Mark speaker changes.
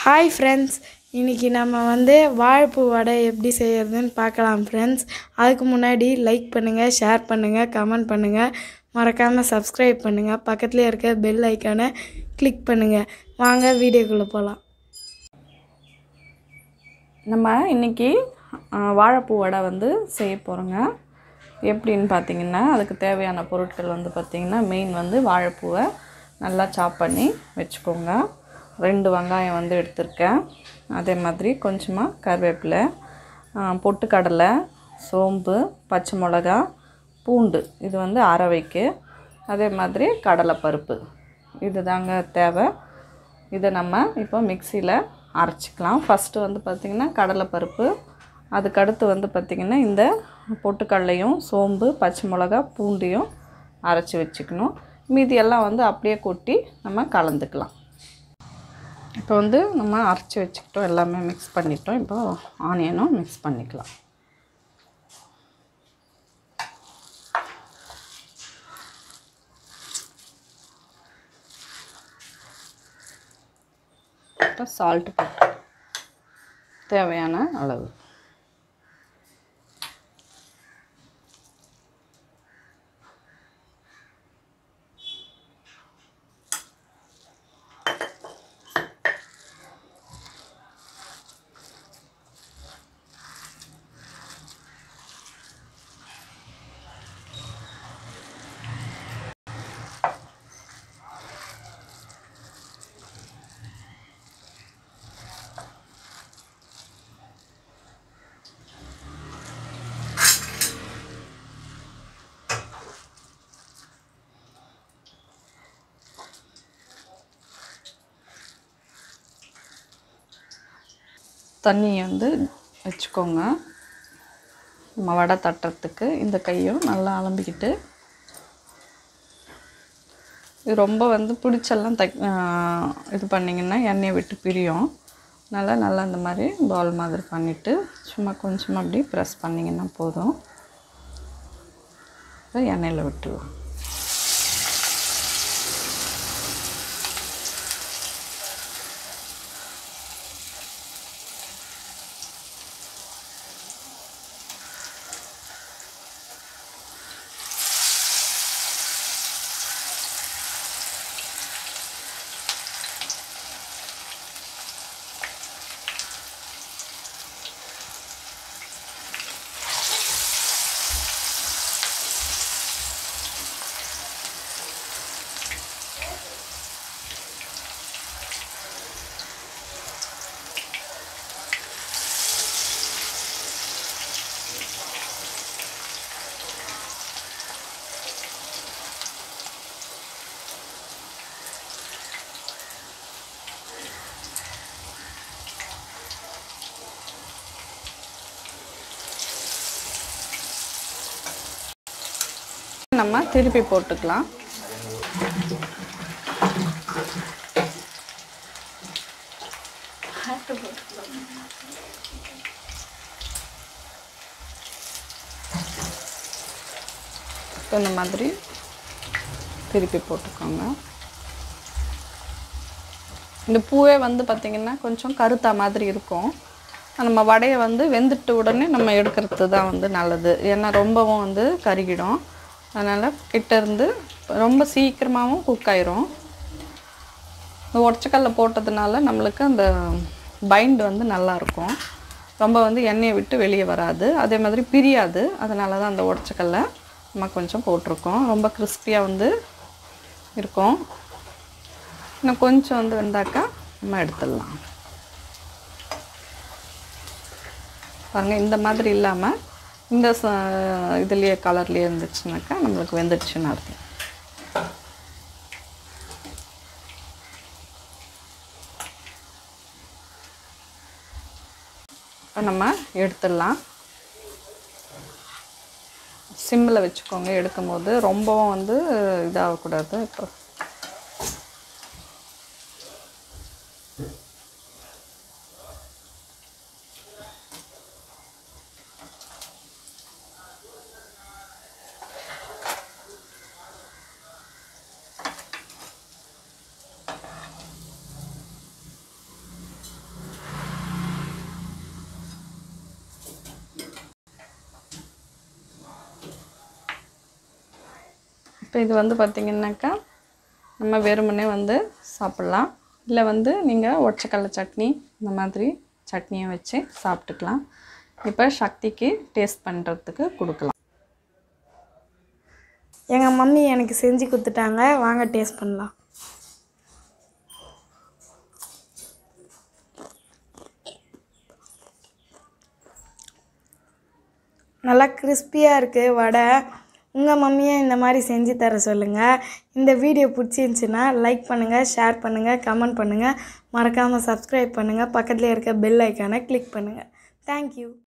Speaker 1: Hi friends, இன்றைக்கி நம்ம வாழைப்பூ வடை எப்படி செய்கிறதுன்னு பார்க்கலாம் ஃப்ரெண்ட்ஸ். அதுக்கு முன்னாடி லைக் பண்ணுங்கள், ஷேர் பண்ணுங்கள், கமெண்ட் பண்ணுங்கள், மறக்காமல் சப்ஸ்கிரைப் பண்ணுங்கள். பக்கத்துலேயே இருக்க பெல் ஐக்கானை கிளிக் பண்ணுங்கள். வாங்க வீடியோக்குள்ளே போகலாம்.
Speaker 2: நம்ம இன்றைக்கி வாழைப்பூ வடை செய்ய போகிறோங்க. எப்படின்னு பார்த்திங்கன்னா அதுக்கு தேவையான பொருட்கள் பார்த்திங்கன்னா மெயின் வாழைப்பூவை நல்லா சாப் பண்ணி வச்சுக்கோங்க. 2 வெங்காயம் எடுத்திருக்கேன். அதே மாதிரி கொஞ்சமாக கருவேப்பிலை, பொட்டுக்கடலை, சோம்பு, பச்சை மிளகா, பூண்டு இது அரவைக்கு, அதே மாதிரி கடலைப்பருப்பு இது தாங்க தேவை. இதை நம்ம இப்போ மிக்சியில் அரைச்சிக்கலாம். ஃபஸ்ட்டு பார்த்திங்கன்னா கடலைப்பருப்பு, அதுக்கடுத்து பார்த்திங்கன்னா இந்த பொட்டுக்கடலையும் சோம்பு பச்சை மிளகா பூண்டையும் அரைச்சி வச்சுக்கணும். மீதியெல்லாம் அப்படியே கொட்டி நம்ம கலந்துக்கலாம். இப்போ நம்ம அரைச்சி வச்சுக்கிட்டோம், எல்லாமே மிக்ஸ் பண்ணிட்டோம். இப்போ ஆனியனும் மிக்ஸ் பண்ணிக்கலாம். இப்போ சால்ட் போட்டு தேவையான அளவு. தண்ணியை வச்சுக்கோங்க. நம்ம வடை தட்டுறதுக்கு இந்த கையும் நல்லா அலம்பிக்கிட்டு, இது ரொம்ப பிடிச்செல்லாம் இது பண்ணிங்கன்னா எண்ணெயை விட்டு பிரியும். நல்லா இந்த மாதிரி பால் மாதிரி பண்ணிவிட்டு சும்மா கொஞ்சமாக அப்படி ப்ரெஸ் பண்ணிங்கன்னா போதும். எண்ணெயில் விட்டுருவோம். நம்ம திருப்பி போட்டுக்கலாம். இந்த மாதிரி திருப்பி போட்டுக்கோங்க. இந்த பூவே பார்த்திங்கன்னா கொஞ்சம் கருத்தா மாதிரி இருக்கும். நம்ம வடையை வெந்துட்டு உடனே நம்ம எடுக்கிறது தான் நல்லது. ஏன்னா ரொம்பவும் கருகிடும். அதனால் கிட்டேருந்து ரொம்ப சீக்கிரமாகவும் குக் ஆயிரும். இந்த உடச்சக்கல்ல போட்டதுனால நம்மளுக்கு அந்த பைண்டு நல்லாயிருக்கும். ரொம்ப எண்ணெயை விட்டு வெளியே வராது, அதே மாதிரி பிரியாது. அதனால தான் அந்த உடச்சக்கல்ல நம்ம கொஞ்சம் போட்டிருக்கோம். ரொம்ப கிறிஸ்பியாக இருக்கும். இன்னும் கொஞ்சம் வெந்தாக்கா நம்ம எடுத்துடலாம். பாருங்கள், இந்த மாதிரி இல்லாமல் இந்த இதுலேயே கலர்லேயே இருந்துச்சுனாக்கா நம்மளுக்கு வெந்துடுச்சுன்னு அர்த்தம். இப்போ நம்ம எடுத்துடலாம். சிம்மில் வச்சுக்கோங்க எடுக்கும் போது. ரொம்பவும் இதாகக்கூடாது. இப்போ இப்போ இது வந்து பார்த்திங்கனாக்கா நம்ம வெறுமனே வந்து சாப்பிட்லாம். இல்லை வந்து நீங்கள் ஒற்றைக்கடலை சட்னி இந்த மாதிரி சட்னியை வச்சு சாப்பிட்டுக்கலாம். இப்போ சக்திக்கு டேஸ்ட் பண்ணுறதுக்கு கொடுக்கலாம்.
Speaker 1: எங்கள் மம்மி எனக்கு செஞ்சு கொடுத்துட்டாங்க, வாங்க டேஸ்ட் பண்ணலாம். நல்லா கிறிஸ்பியாக இருக்குது வடை. உங்கள் மம்மியை இந்த மாதிரி செஞ்சு தர சொல்லுங்கள். இந்த வீடியோ பிடிச்சிருந்துச்சின்னா லைக் பண்ணுங்கள், ஷேர் பண்ணுங்கள், கமெண்ட் பண்ணுங்கள். மறக்காமல் சப்ஸ்கிரைப் பண்ணுங்கள். பக்கத்தில் இருக்க பெல் ஐக்கானை கிளிக் பண்ணுங்கள். தேங்க்யூ.